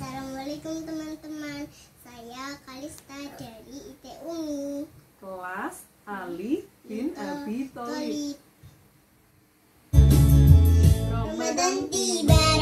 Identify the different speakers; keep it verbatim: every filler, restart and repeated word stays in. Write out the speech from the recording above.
Speaker 1: Assalamualaikum teman-teman. Saya Kalista dari I T Umi.
Speaker 2: Kelas Ali bin Abi Thalib.
Speaker 1: Ramadan tiba.